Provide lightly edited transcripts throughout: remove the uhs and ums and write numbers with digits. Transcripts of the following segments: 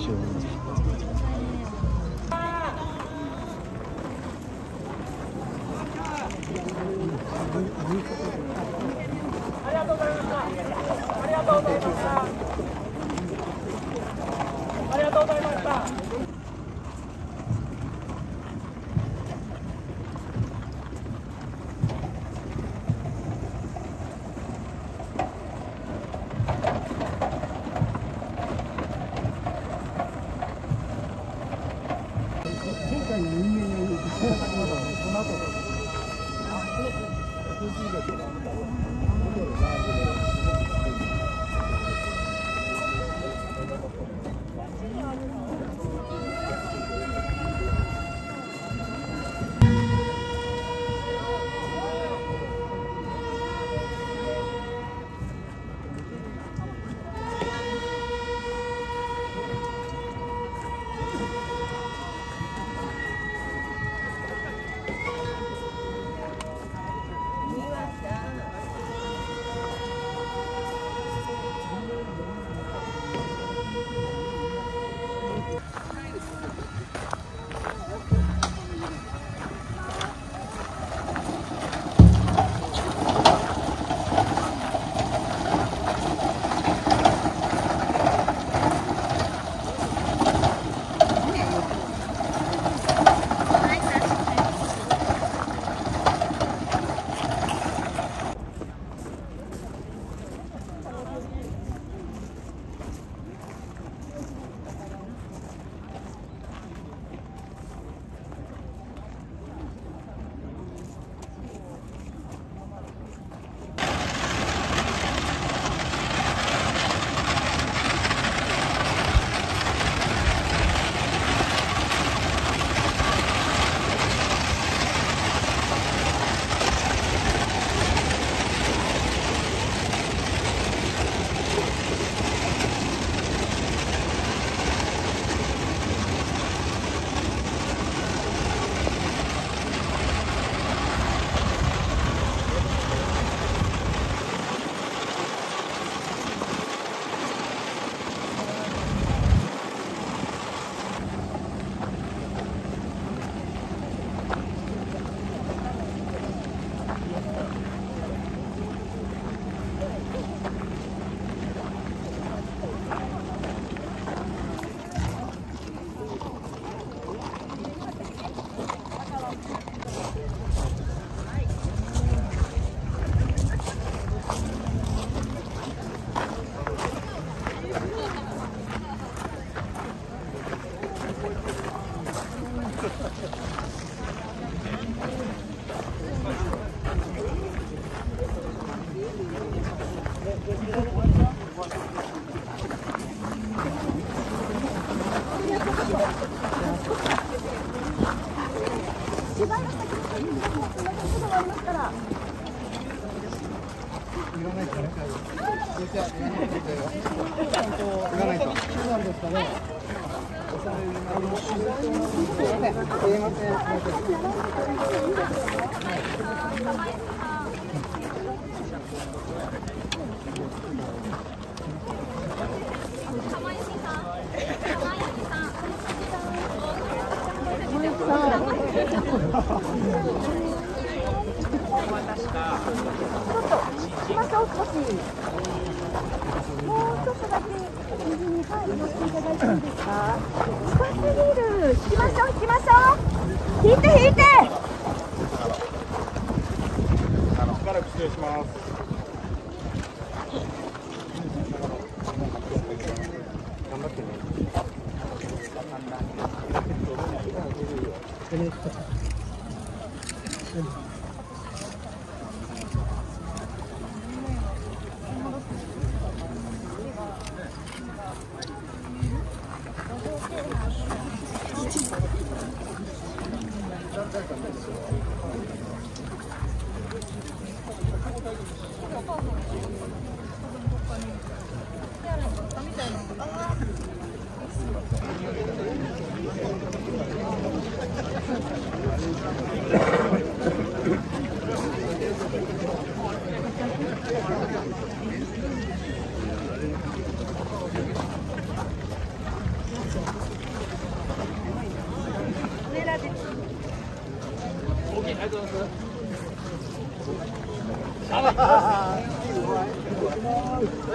よう。 ありがとうございました。ありがとうございました。ありがとうございました。 前回の人間がいい。その後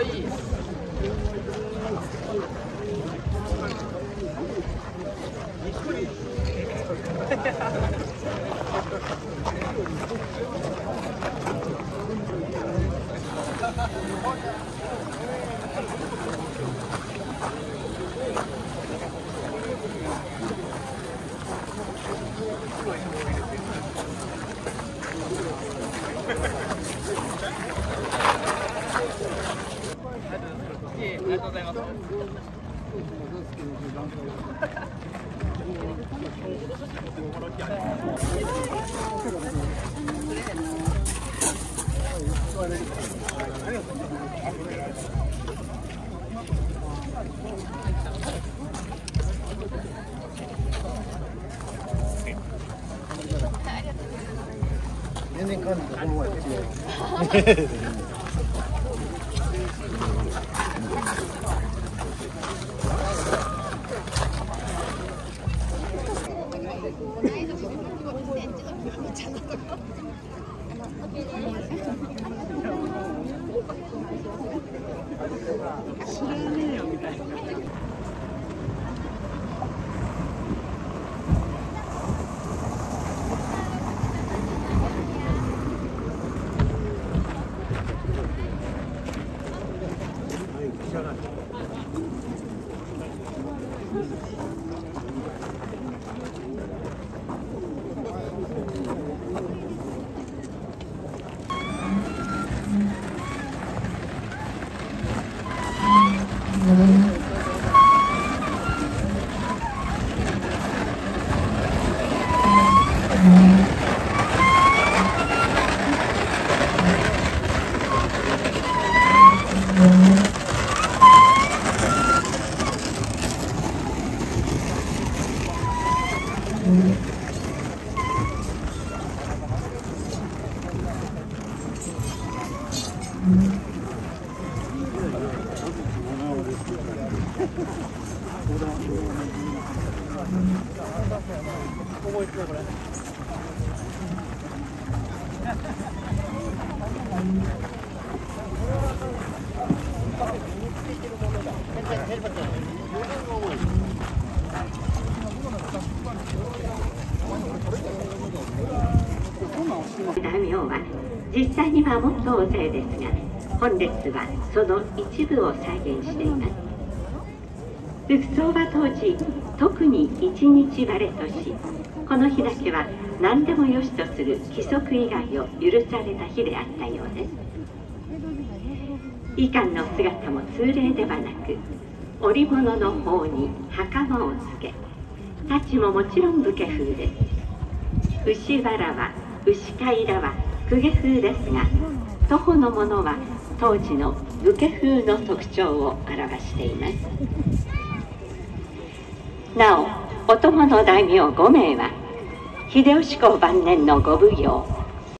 りがとうございます。 全然感じたこの前と違う。 知らねえよみたいな。 大名は実際にはもっと大勢ですが、本列はその一部を再現しています。服装は当時特に一日晴れとし、この日だけは何でもよしとする規則以外を許された日であったようです。衣冠の姿も通例ではなく、織物の方に袴をつけ、太刀ももちろん武家風です。牛腹は牛飼いらは公家風ですが、徒歩のものは当時の武家風の特徴を表しています。なお、お供の大名5名は秀吉公晩年のご奉行